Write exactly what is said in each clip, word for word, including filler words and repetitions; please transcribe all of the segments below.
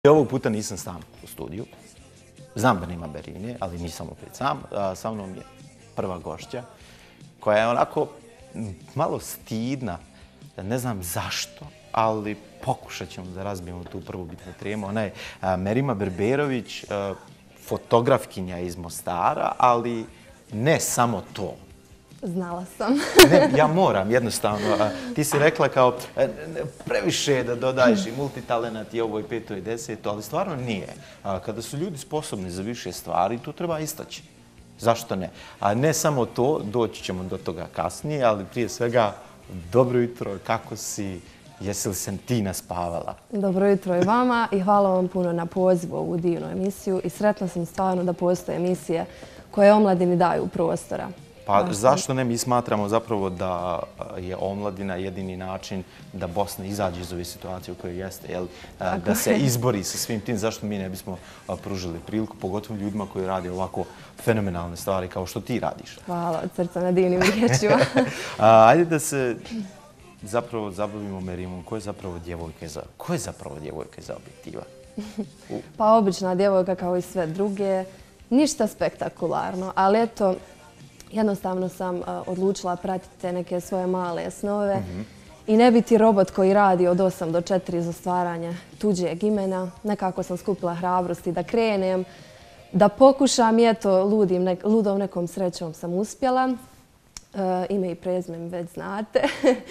Ovog puta nisam sam u studiju. Znam da nema Berine, ali nisam opet sam. Sa mnom je prva gošća koja je onako malo stidna. Ne znam zašto, ali pokušat ćemo da razbijemo tu prvu bitnu temu. Ona je Merima Berberović, fotografkinja iz Mostara, ali ne samo to. Znala sam. Ne, ja moram, jednostavno. Ti si rekla kao previše da dodaješ i multitalenat i ovo i peto i deseto, ali stvarno nije. Kada su ljudi sposobni za više stvari, to treba istaći. Zašto ne? A ne samo to, doći ćemo do toga kasnije, ali prije svega, dobro jutro, kako si, jesi li se ti naspavala? Dobro jutro i vama i hvala vam puno na pozivu u ovu divnu emisiju i sretna sam stvarno da postoje emisije koje omladini daju prostora. Pa zašto ne? Mi smatramo zapravo da je omladina jedini način da Bosna izađe iz ove situacije u kojoj jeste, da se izbori sa svim tim. Zašto mi ne bismo pružili priliku, pogotovo ljudima koji rade ovako fenomenalne stvari kao što ti radiš? Hvala od srca na divnim riječima. Ajde da se zapravo zabavimo Merimom. Ko je zapravo djevojka iza, ko je zapravo djevojka iza objektiva? Pa obična djevojka kao i sve druge. Ništa spektakularno, ali eto, jednostavno sam odlučila pratiti neke svoje male snove i ne biti robot koji radi od osam do četiri za stvaranje tuđeg imena. Nekako sam skupila hrabrosti da krenem, da pokušam i eto, ludom nekom srećom sam uspjela. Ime i prezime mi već znate.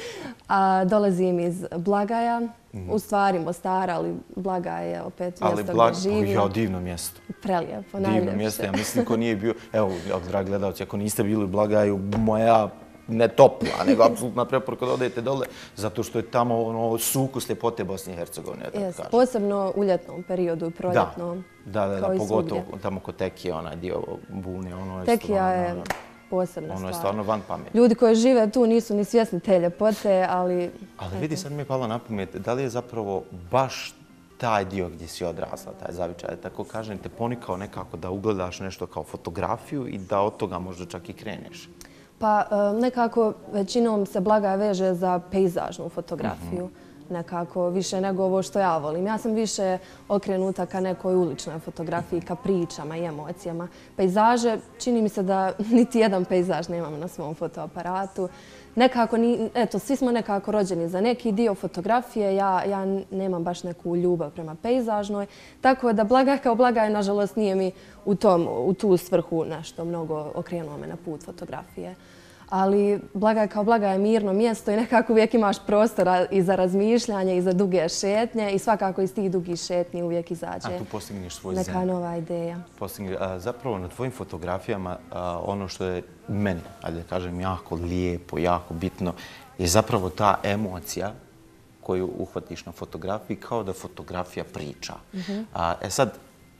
Dolazim iz Blagaja, u stvari Mostara, ali Blagaj je opet mjesto gdje živim. Ali divno mjesto. Prelijepo, najljepše. Divno mjesto, ja mislim ko nije bio, evo, dragi gledalci, ako niste bili u Blagaju, moja ne topla, nego apsolutna preporuka da odete dole, zato što je tamo ono sukus ljepote Bosne i Hercegovine. Posebno u ljetnom periodu, proljetnom. Da, da, da, pogotovo tamo kod Tekije, onaj dio Bune, ono je Tekija je posebna stvar. Ono je stvarno van pameti. Ljudi koji žive tu nisu ni svjesni te ljepote, ali... Ali vidi, sad mi je palo na pamet, da li je zapravo baš taj dio gdje si odrasla, taj zavičaj, tako kažem, te ponikao nekako da ugledaš nešto kao fotografiju i da od toga možda čak i kreneš? Pa nekako većinom se Blagaj veže za pejzažnu fotografiju. Nekako više nego ovo što ja volim. Ja sam više okrenuta ka nekoj uličnoj fotografiji, ka pričama i emocijama. Pejzaže, čini mi se da niti jedan pejzaž nemam na svom fotoaparatu. Nekako, eto, svi smo nekako rođeni za neki dio fotografije. Ja, ja nemam baš neku ljubav prema pejzažnoj. Tako da Blagaj kao Blagaj, nažalost, nije mi u, tom, u tu svrhu nešto mnogo okrenuo me na put fotografije. Ali Blagaj kao Blagaj je mirno mjesto i nekako uvijek imaš prostora i za razmišljanje i za duge šetnje i svakako iz tih dugih šetnji uvijek izađe neka nova ideja. Zapravo na tvojim fotografijama ono što je meni, ajde da kažem, jako lijepo, jako bitno je zapravo ta emocija koju uhvatiš na fotografiji kao da fotografija priča. E sad,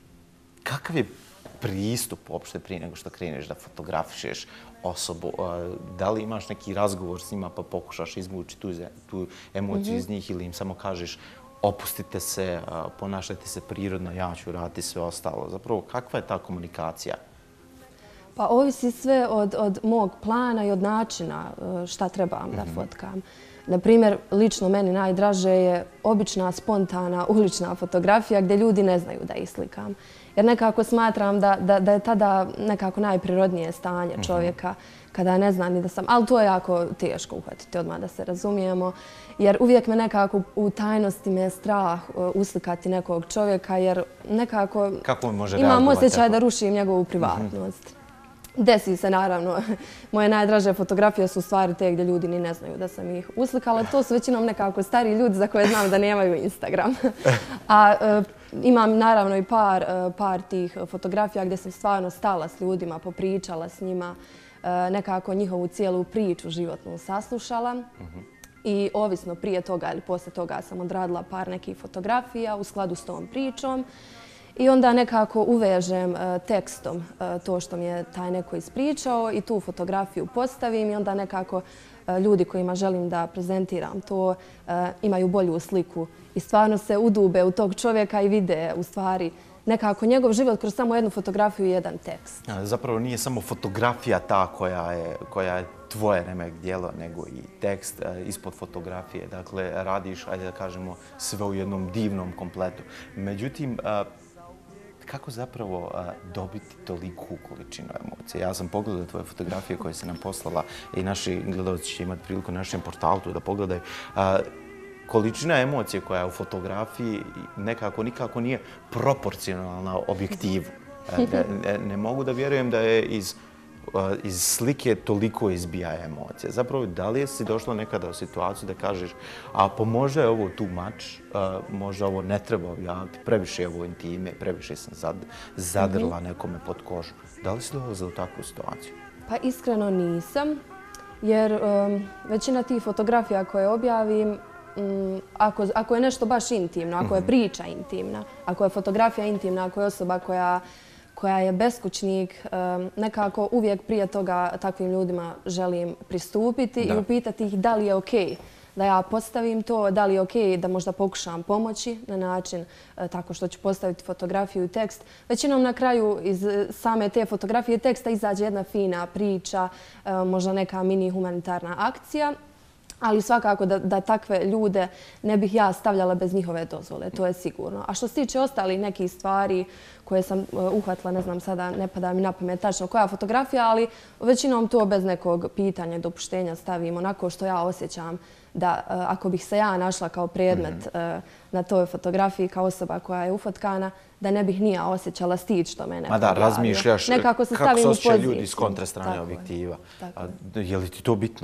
kakav je pristup uopšte prije nego što kreneš da fotografišeš osobu? Da li imaš neki razgovor s njima pa pokušaš izvući tu emociju iz njih ili im samo kažeš opustite se, ponašajte se prirodno, ja ću raditi sve ostalo? Zapravo, kakva je ta komunikacija? Pa ovisi sve od mog plana i od načina šta trebam da fotkam. Naprimjer, lično meni najdraže je obična, spontana, ulična fotografija gdje ljudi ne znaju da ih slikam. Jer nekako smatram da je tada nekako najprirodnije stanje čovjeka kada ne zna ni da sam... Ali to je jako teško uhvatiti odmah da se razumijemo. Jer uvijek me nekako u tajnosti me strah uslikati nekog čovjeka jer nekako imam osjećaj da rušim njegovu privatnost. Desi se, naravno. Moje najdraže fotografije su stvari te gdje ljudi ni ne znaju da sam ih uslikala. To su većinom nekako stariji ljudi za koje znam da nemaju Instagram. A imam naravno i par tih fotografija gdje sam stvarno stala s ljudima, popričala s njima, nekako njihovu cijelu priču životnu saslušala. I ovisno prije toga ili poslije toga sam odradila par nekih fotografija u skladu s tom pričom. I onda nekako uvežem tekstom to što mi je taj neko ispričao i tu fotografiju postavim i onda nekako ljudi kojima želim da prezentiram to imaju bolju sliku i stvarno se udube u tog čovjeka i vide u stvari nekako njegov život kroz samo jednu fotografiju i jedan tekst. Zapravo nije samo fotografija ta koja je, koja je tvoje remek djelo, nego i tekst ispod fotografije. Dakle, radiš, ajde da kažemo, sve u jednom divnom kompletu. Međutim, kako zapravo dobiti toliku količinu emocije? Ja sam pogledao tvoje fotografije koje si nam poslala i naši gledalci će imati priliku na našem portalu da pogledaju. Količina emocije koja je u fotografiji nekako nikako nije proporcionalna objektivu. Ne, ne mogu da vjerujem da je iz, iz slike toliko izbija emocije. Zapravo, da li si došla nekada u situaciju da kažeš a pa možda je ovo too much, možda ovo ne treba objaviti, previše je ovo intime, previše sam zad, zadrla nekome pod kožu. Da li si dolazila u takvu situaciju? Pa iskreno nisam, jer um, većina tih fotografija koje objavim, um, ako, ako je nešto baš intimno, ako je priča intimna, ako je fotografija intimna, ako je osoba koja koja je beskućnik, nekako uvijek prije toga takvim ljudima želim pristupiti i upitati ih da li je okej da ja postavim to, da li je okej da možda pokušam pomoći na način tako što ću postaviti fotografiju i tekst. Većinom na kraju iz same te fotografije i teksta izađe jedna fina priča, možda neka mini humanitarna akcija. Ali svakako da, da takve ljude ne bih ja stavljala bez njihove dozvole, to je sigurno. A što se tiče ostalih nekih stvari koje sam uhvatila, ne znam sada, ne pada mi na pamet tačno koja fotografija, ali većinom to bez nekog pitanja i dopuštenja stavim onako što ja osjećam da ako bih se ja našla kao predmet mm-hmm. na toj fotografiji, kao osoba koja je ufotkana, da ne bih nija osjećala stid što me neko Ma da, razmišljaš nekako se kako se osjećaju poziciju. ljudi s kontra strane objektiva. A, je li ti to bitno?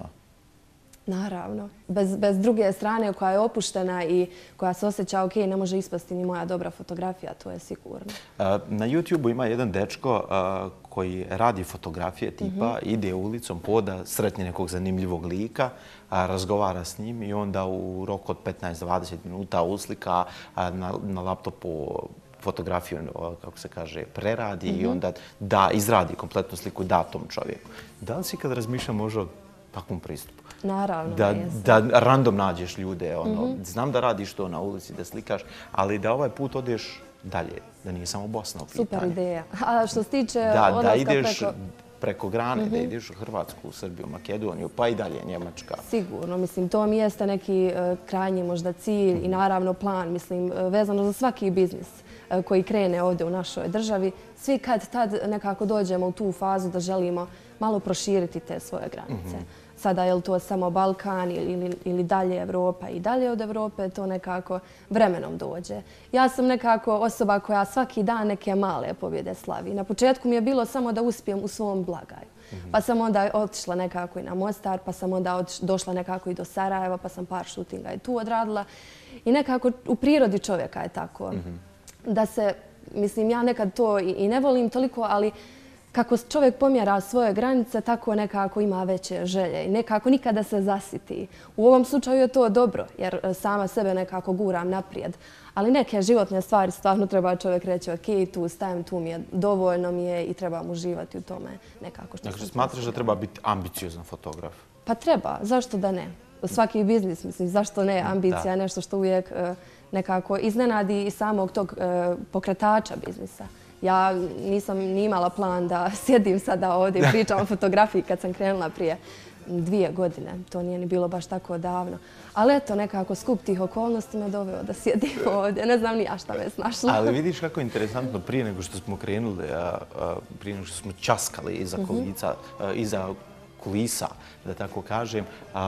Naravno. Bez, bez druge strane koja je opuštena i koja se osjeća ok, ne može ispasti ni moja dobra fotografija, to je sigurno. Na YouTube-u ima jedan dečko koji radi fotografije tipa, mm-hmm. ide ulicom, poda, sretni nekog zanimljivog lika, razgovara s njim i onda u roku od petnaest do dvadeset minuta uslika na, na laptopu fotografiju, kako se kaže, preradi mm-hmm. i onda da, izradi kompletnu sliku da tom čovjeku. Da li si kad razmišlja možda o takvom pristupu? Naravno, da, jesam. da random nađeš ljude. Ono, mm-hmm. Znam da radiš to na ulici, da slikaš, ali da ovaj put odeš dalje, da nije samo Bosna u pitanju. Super ideja. A što se tiče da, odlaska da ideš preko... preko grane, mm-hmm. da ideš u Hrvatsku, u Srbiju, Makedoniju, pa i dalje Njemačka. Sigurno. Mislim, to mi jeste neki uh, krajnji možda cilj mm-hmm. i naravno plan, mislim, uh, vezano za svaki biznis uh, koji krene ovdje u našoj državi. Svi kad tad nekako dođemo u tu fazu da želimo malo proširiti te svoje granice. Mm-hmm. Sada je li to samo Balkan ili, ili, ili dalje Evropa i dalje od Evrope, to nekako vremenom dođe. Ja sam nekako osoba koja svaki dan neke male pobjede slavi. Na početku mi je bilo samo da uspijem u svom blagaju. Mm-hmm. Pa sam onda otišla nekako i na Mostar, pa sam onda otiš, došla nekako i do Sarajeva, pa sam par šutinga i tu odradila. I nekako u prirodi čovjeka je tako. Mm-hmm. Da se, mislim, ja nekad to i, i ne volim toliko, ali kako čovjek pomjera svoje granice, tako nekako ima veće želje i nekako nikada se zasiti. U ovom slučaju je to dobro, jer sama sebe nekako guram naprijed. Ali neke životne stvari stvarno treba čovjek reći ok, tu stajem, tu mi je, dovoljno mi je i trebam uživati u tome nekako. Što dakle, smatraš da treba biti ambiciozan fotograf? Pa treba, zašto da ne? Svaki biznis, mislim, zašto ne? Ambicija je nešto što uvijek nekako iznenadi i samog tog pokretača biznisa. Ja nisam ni imala plan da sjedim sada ovdje i pričam o fotografiji kad sam krenula prije dvije godine. To nije ni bilo baš tako davno. Ali eto, nekako skup tih okolnosti me doveo da sjedim ovdje. Ne znam ni ja šta me snašla. Ali vidiš kako je interesantno prije nego što smo krenuli, prije nego što smo časkali iza kulica, iza kulisa, da tako kažem,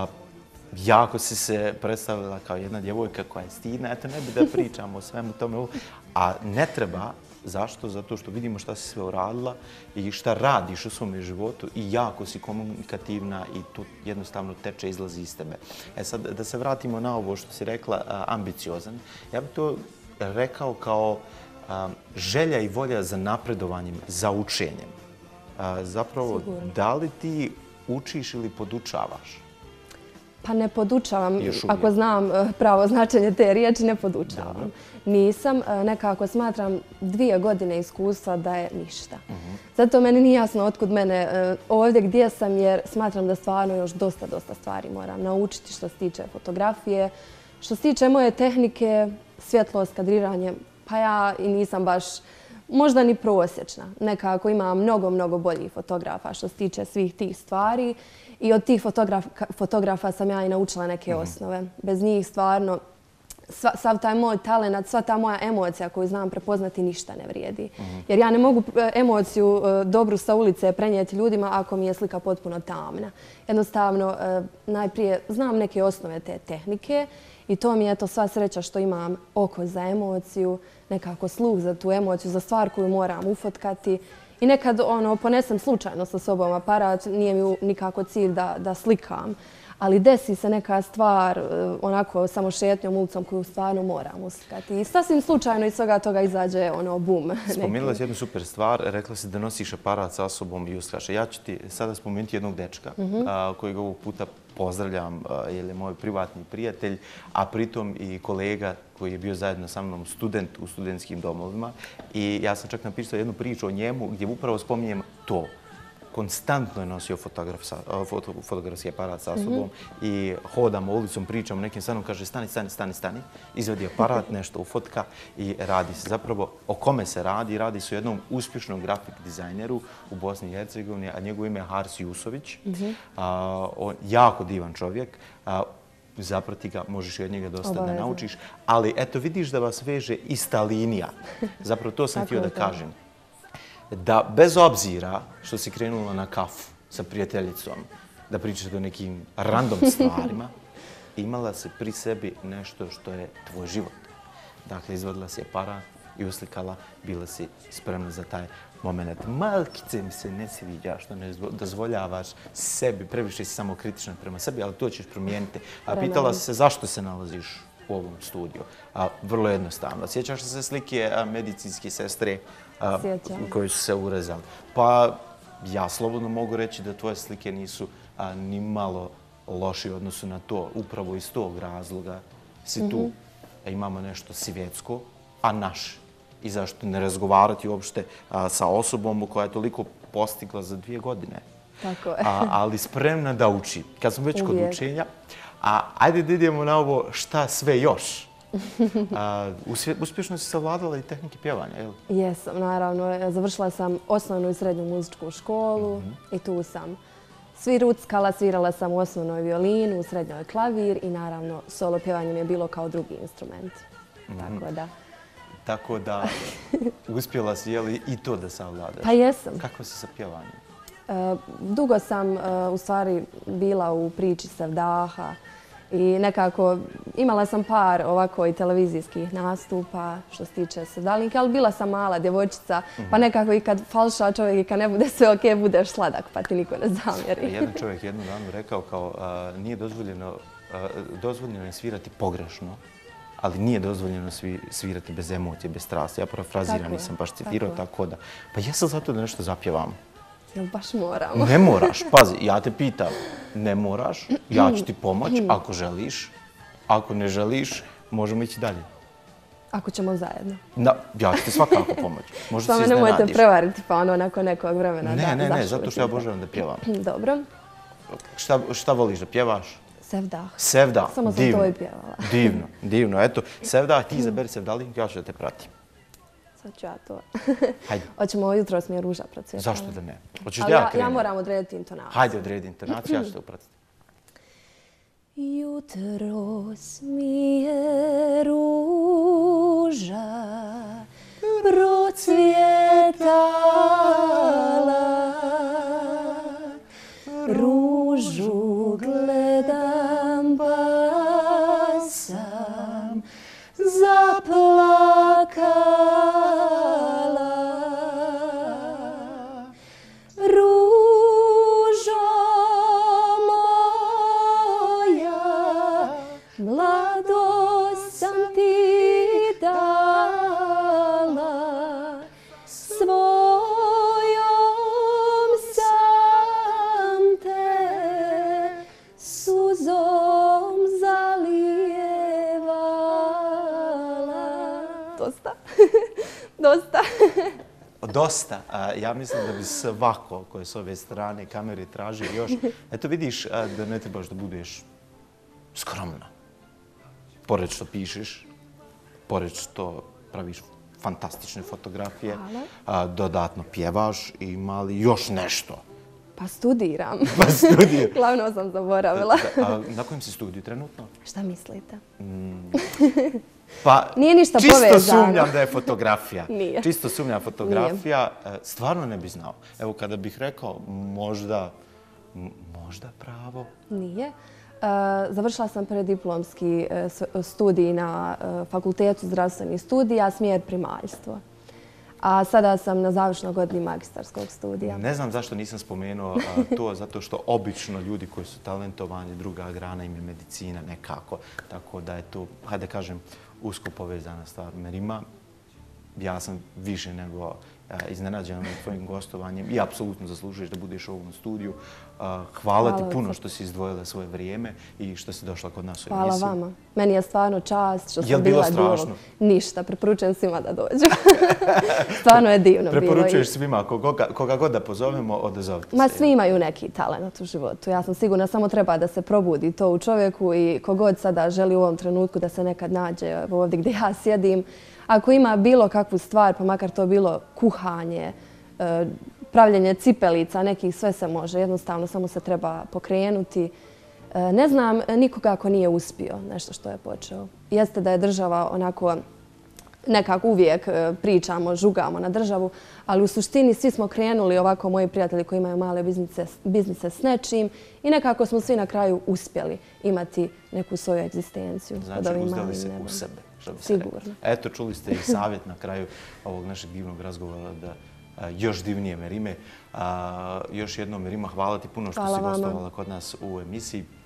jako si se predstavila kao jedna djevojka koja je stidna. Eto, ne bi da pričamo o svemu tome. A ne treba. Zašto? Zato što vidimo šta si sve uradila i šta radiš u svom životu i jako si komunikativna i tu jednostavno teče, izlazi iz tebe. E sad, da se vratimo na ovo što si rekla, ambiciozan. Ja bih to rekao kao želja i volja za napredovanjem, za učenjem. Zapravo, Sigurno. Da li ti učiš ili podučavaš? Pa ne podučavam, ako znam pravo značenje te riječi, ne podučavam. Dobro. Nisam, nekako smatram dvije godine iskustva da je ništa. Uh-huh. Zato meni nije jasno otkud mene ovdje gdje sam, jer smatram da stvarno još dosta, dosta stvari moram naučiti što se tiče fotografije. Što se tiče moje tehnike, svjetlost, kadriranje, pa ja i nisam baš možda ni prosječna. Nekako ima mnogo, mnogo boljih fotografa što se tiče svih tih stvari. I od tih fotografa sam ja i naučila neke osnove. Bez njih stvarno sav taj moj talent, sva ta moja emocija koju znam prepoznati ništa ne vrijedi. Jer ja ne mogu emociju dobru sa ulice prenijeti ljudima ako mi je slika potpuno tamna. Jednostavno, najprije znam neke osnove te tehnike i to mi je to sva sreća što imam oko za emociju, nekako sluh za tu emociju, za stvar koju moram ufotkati. I nekad ono, ponesem slučajno sa sobom aparat, nije mi nikako cilj da, da slikam. Ali desi se neka stvar onako samo šetnjom ulicom koju stvarno moram uslikati. I sasvim slučajno iz svega toga izađe ono bum. Spomenula si jednu super stvar, rekla si da nosiš aparat sa sobom i uskraša. Ja ću ti sada spomenuti jednog dečka kojeg ovog puta pozdravljam, jer je moj privatni prijatelj, a pritom i kolega koji je bio zajedno sa mnom student u studentskim domovima. I ja sam čak napisao jednu priču o njemu gdje upravo spominjem to. Konstantno je nosio fotografski aparat sa sobom i hodamo ulicom, pričamo nekim stanom, kaže stani, stani, stani, stani, izvedi aparat, nešto ufotka i radi se. Zapravo o kome se radi? Radi se o jednom uspješnom grafik dizajneru u Bosni i Hercegovini, a njegovo ime je Hars Jusović. Jako divan čovjek. Zaprati ga, možeš i od njega dosta da naučiš. Ali eto, vidiš da vas veže ista linija. Zapravo to sam htio da kažem. Da bez obzira što si krenula na kafu sa prijateljicom, da pričate o nekim random stvarima, imala si pri sebi nešto što je tvoj život. Dakle, izvadila si aparat i uslikala, bila si spremna za taj moment. Malkice mi se ne sviđa što ne dozvoljavaš sebi, previše si samo kritična prema sebi, ali to ćeš promijeniti. Pitala si se zašto se nalaziš u ovom studiju. Vrlo jednostavno. Sjećaš se slike medicinske sestre koji su se urezali? Pa ja slobodno mogu reći da tvoje slike nisu ni malo loši u odnosu na to. Upravo iz tog razloga si tu. Imamo nešto svjetsko, a naš. I zašto ne razgovarati uopšte sa osobom koja je toliko postigla za dvije godine. Tako je. Ali spremna da uči. Kad smo već kod učenja, a ajde da idemo na ovo šta sve još. Uspješno si savladala i tehnike pjevanja, je li? Jesam, naravno. Završila sam osnovnu i srednju muzičku školu i tu sam svi ruckala, svirala sam u osnovnoj violinu, u srednjoj klavir i naravno solo pjevanje mi je bilo kao drugi instrument. Tako da... Tako da uspjela si, je li, i to da savladaš? Pa jesam. Kako si sa pjevanjem? Dugo sam u stvari bila u priči Sevdaha i nekako imala sam par ovako i televizijskih nastupa što se tiče Sevdalinke, ali bila sam mala djevojčica pa nekako i kad falša čovjek i kad ne bude sve okej, budeš sladak pa ti niko ne zamjeri. Jedan čovjek jednu danu rekao kao nije dozvoljeno, dozvoljeno je svirati pogrešno, ali nije dozvoljeno svirati bez emocije, bez strasti. Ja parafraziram, nisam baš citirao, tako da. Pa jesam zato da nešto zapjevam. Jel baš moramo? Ne moraš, pazi, ja te pitam, ne moraš, ja ću ti pomoći ako želiš, ako ne želiš, možemo ići dalje. Ako ćemo zajedno. Ja ću ti svakako pomoći. Možda se iznenadiš. Samo nemojte prevariti pa ono nakon nekog vremena. Ne, ne, ne, zato što ja obožavam da pjevam. Dobro. Šta voliš da pjevaš? Sevdah. Sevdah, samo sam to i pjevala. Divno, divno. Eto, Sevdah, ti izaberi Sevdalinku, ja ću da te pratim. Sad ću ja to. Hajde. Hoćemo ovo jutro smije ruža procvjetala. Zašto da ne? Hoćeš da ja krenem? Ja moram odrediti intonaciju. Hajde, odredi intonaciju, ja ću te upratiti. Jutro smije ruža procvjetala, ružu gledam pa sam zaplakala. Ružo moja, mladost sam ti dala, svojom sam te suzom zalijevala. Dosta? Dosta? Dosta. Ja mislim da bi svako koje s ove strane kamere traži još. Eto vidiš da ne trebaš da budeš skromna. Pored što pišeš, pored što praviš fantastične fotografije. Hvala. A, dodatno pjevaš, ima li još nešto? Pa studiram. Pa studiju. Glavno sam zaboravila. A, na kojem si studiju trenutno? Šta mislite? Pa, Nije ništa čisto povezano. sumnjam da je fotografija. Nije. Čisto sumnjam fotografija. Nije. Stvarno ne bi znao. Evo, kada bih rekao možda, možda pravo. Nije. Završila sam prediplomski studij na Fakultetu zdravstvenih studija, smjer primaljstvo. A sada sam na završnoj godini magistarskog studija. Ne znam zašto nisam spomenuo to, zato što obično ljudi koji su talentovani, druga grana im je medicina nekako. Tako da je to, hajde kažem, usko povezana stvar. Merima, ja sam više nego iznenađena tvojim gostovanjem i apsolutno zaslužuješ da budeš u ovom studiju. Hvala ti puno što si izdvojila svoje vrijeme i što si došla kod nas u emisiju. Hvala vama. Meni je stvarno čast što sam bila bila strašno? dijelom. Ništa, preporučujem svima da dođu. Stvarno je divno bilo. Preporučuješ svima, koga god da pozovemo, odazovite se. Ma svi imaju neki talent u životu. Ja sam sigurna, samo treba da se probudi to u čovjeku i kogod sada želi u ovom trenutku da se nekad nađe ovdje gdje ja sjedim. Ako ima bilo kakvu stvar, pa makar to bilo kuhanje, pravljenje cipelica, nekih, sve se može. Jednostavno, samo se treba pokrenuti. Ne znam nikoga ako nije uspio nešto što je počeo. Jeste da je država onako, nekako uvijek pričamo, žugamo na državu, ali u suštini svi smo krenuli ovako, moji prijatelji koji imaju male biznise, biznise s nečim i nekako smo svi na kraju uspjeli imati neku svoju egzistenciju. Znači, uzdali se u sebe. Sigurno. Eto, čuli ste i savjet na kraju ovog našeg divnog razgovora da još divnije Merime. Još jednom, Merima, hvala ti puno što si gostovala kod nas u emisiji.